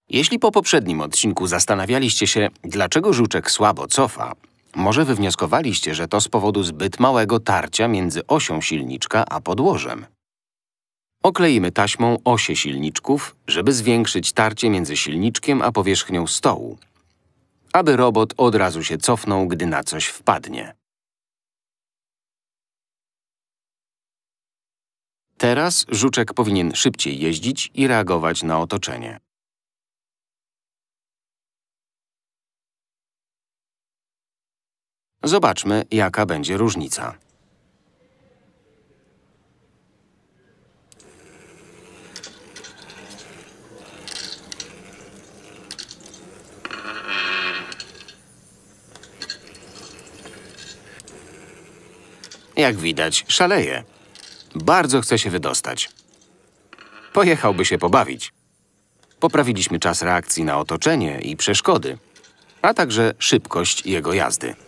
Jeśli po poprzednim odcinku zastanawialiście się, dlaczego żuczek słabo cofa, może wywnioskowaliście, że to z powodu zbyt małego tarcia między osią silniczka a podłożem. Okleimy taśmą osie silniczków, żeby zwiększyć tarcie między silniczkiem a powierzchnią stołu, aby robot od razu się cofnął, gdy na coś wpadnie. Teraz żuczek powinien szybciej jeździć i reagować na otoczenie. Zobaczmy, jaka będzie różnica. Jak widać, szaleje. Bardzo chce się wydostać. Pojechałby się pobawić. Poprawiliśmy czas reakcji na otoczenie i przeszkody, a także szybkość jego jazdy.